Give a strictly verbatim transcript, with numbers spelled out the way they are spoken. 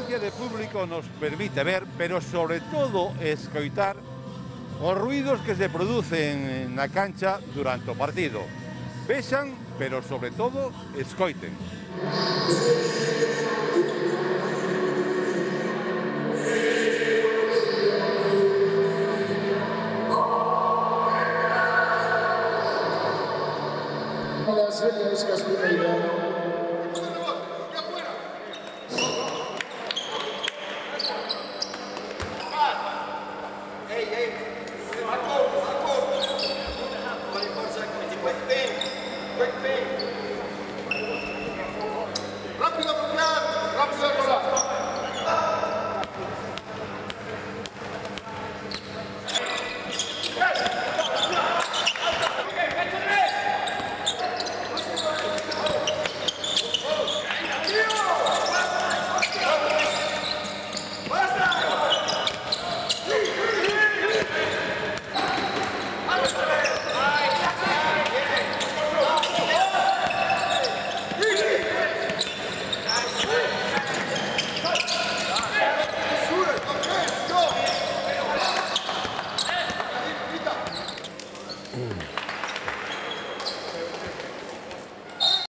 presencia de público nos permite ver, pero sobre todo escoitar os ruidos que se producen na cancha durante o partido. Vexan, pero sobre todo escoiten.